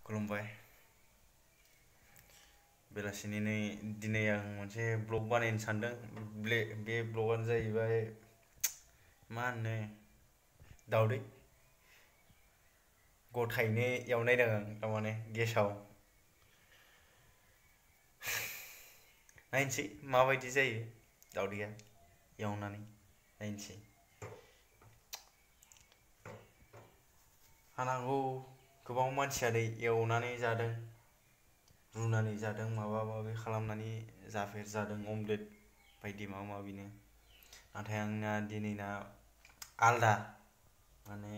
खुलुमबाय बेलासिनि दिनै आं मोनसे ब्लग बानायनो सानदों बे ब्लगानो जाहैबाय मा होनो दावदै गथायैनो एवनाय दं आं थारमाने गेसाव नायनोसै माबायदि जायो दावदैया एवनानै नायनोसै हानांगौ गोबां मानसियानो एवनानै जादों रुनानै जादों माबा माबि खालामनानै जादों अमलेट बायदि माबा माबिनो नाथाय आंना दिनैना आलदा माने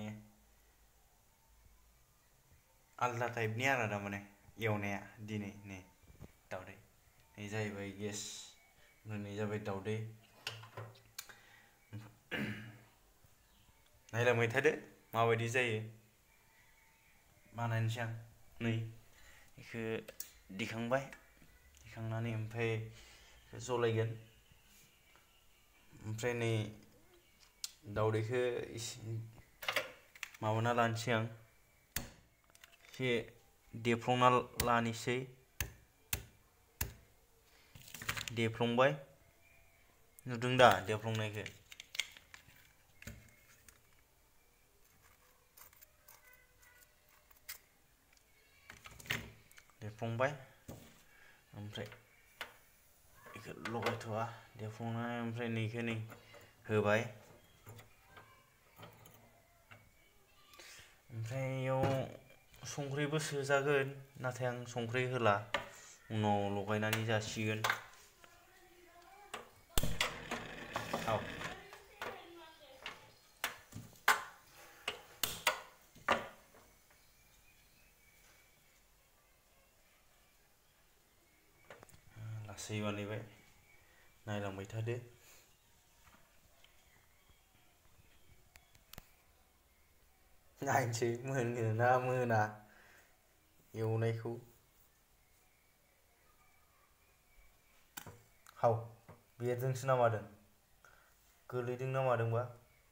आलदा टाइपनि आरो थारमाने एवनाया दिनै नै दावदै नै जाहैबाय गेस नै जाबाय दावदै नायलांबाय थादो माबायदि जायो बानायनोसै आं नै बेखौ दिखांनानै ओमफ्राय जलायगोन ओमफ्राय नै दावदैखौ एसे माबाना लानोसै आं एसे देफ्लंना लानोसै देफ्लंबाय नुदों दा देफ्लंनायखौ देफ्लंबाय ओमफ्राय बेखौ लगायथ'वा देफ्लंनानै ओमफ्राय नैखौ नै होबाय ओमफ्राय इयाव संख्रिबो सोजागोन नाथाय आं संख्रि होला उनाव लगायनानै जासिगोन लासै बानायबाय नायलांबाय थादो नायनोसै मोनगोन ना मोना एवनायखौ हाव बेरदोंसो ना मादों गोलैदों ना मादोंबा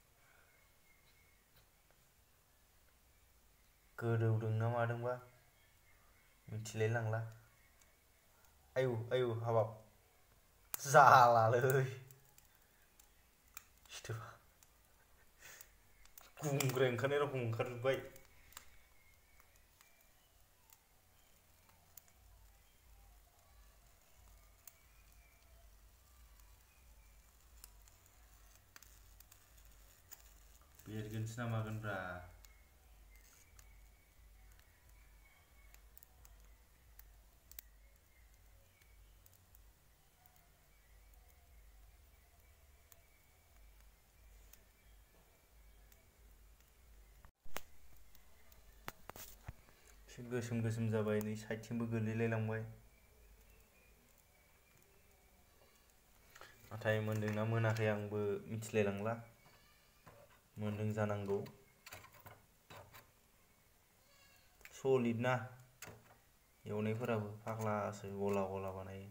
गोदौदों ना मादोंबा मिथिलाय लांला आयु हाबाब जालालै गुंग्राय ओंखारनाय रखम ओंखारजोब्बाय बेरगोनसो ना मागोनब्रा गोसोम गोसोम जाबाय नै साइडथिंबो गोलैलायलांबाय नाथाय मोनदोंना मोनाखै आंबो मिथिलायलांला मोनदों जानांगौ सलिड ना एवनायफोराबो फाग्लासो गला गला बानायो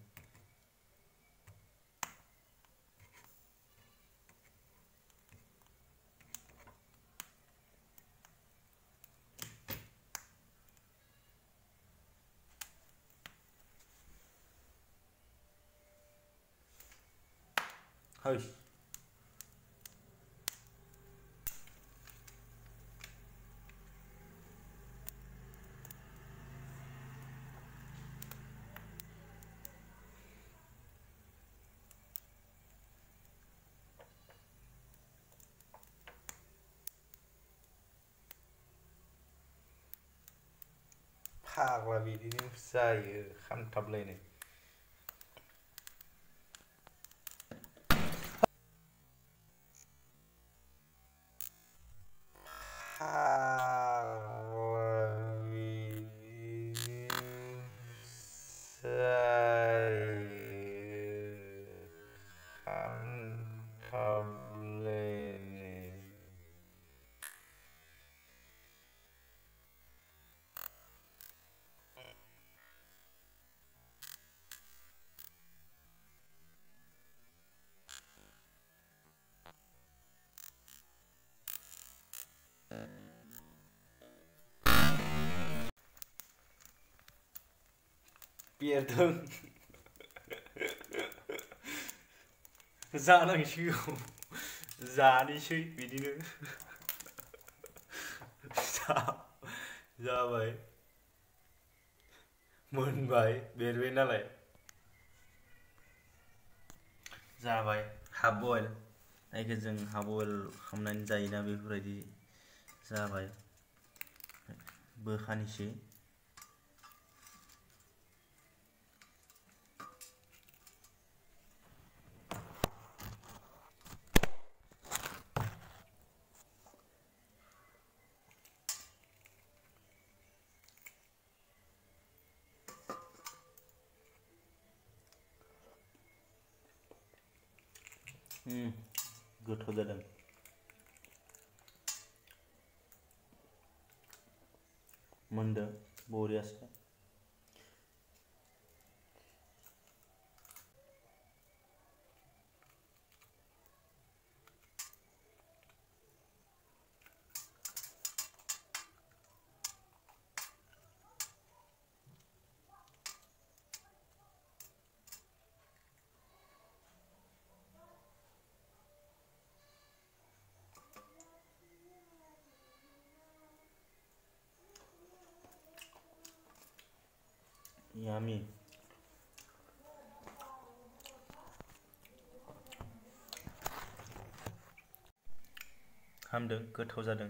है फाग्ला बिदिनो जायो खामथाबलायनाय बेरदों जानांसिगौ जानोसै बिदिनो जाबाय मोनबाय बेरबाय नालाय जाबाय हाफ बयल जायखौ जों हाफ बयल खालामनानै जायोना बेफोरबायदि जाबाय बोखानोसै गोथाव जादों मोनदों बरियासो यामी हामदों गोथाव जादों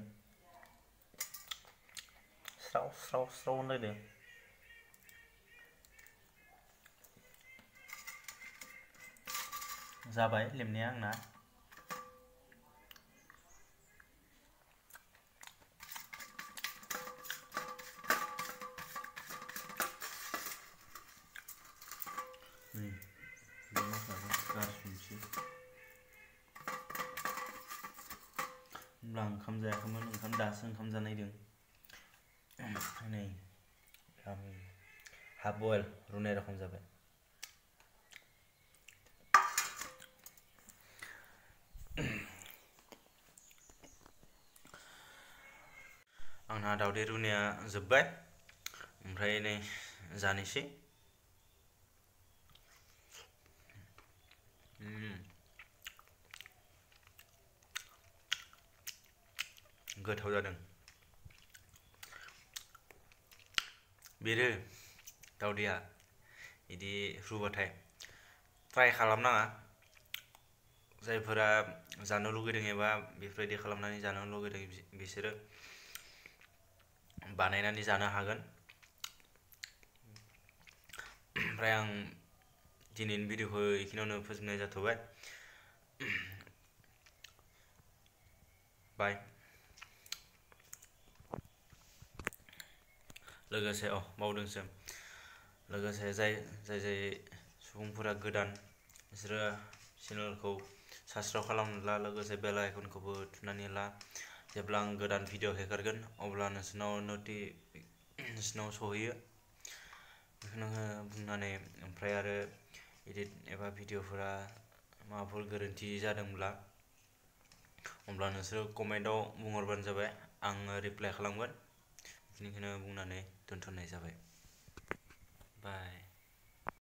स्राव स्राव स्राव होनलायदों जाबाय लेमनाया आंना होमब्ला ओंखाम जायाखैमोन ओंखाम दासो ओंखाम जानायदों नै हाफ बयल रुनाय रखम जाबाय आंना दावदै रुनाया जोब्बाय ओमफ्राय नै जानोसै गोथाव जादों बेरो दावदैया बिदि रुबाथाय ट्राइ खालामनाङा जायफोरा जानो लुगैदों एबा बेफोरबायदि खालामनानै जानो लुगैदों बिसोरो बानायनानै जानो हागोन ओमफ्राय आं दिनैनि भिडिअखौ बेखिनियावनो फोजोबनाय जाथ'बाय बाय लोगोसे बावदोंसो लोगोसे जाय सुबुंफोरा गोदान बिसोरो चेनेलखौ साबस्क्राइब खालामना ला लोगोसे बेल आइकनखौबो थुनानै ला जेब्ला आं गोदान भिडिअ हेगारगोन अब्ला नोंसिनाव सहैयो बेखौनो बुंनानै ओमफ्राय आरो एडिट एबा भिडिअफोरा माबाफोर गोरोन्थि जादोंब्ला अब्ला नोंसोरो कमेन्टआव बुंहरबानो जाबाय आङो रिप्लाइ खालामगोन बेखिनिखौनो बुंनानै दोनथ'नाय जाबाय बाय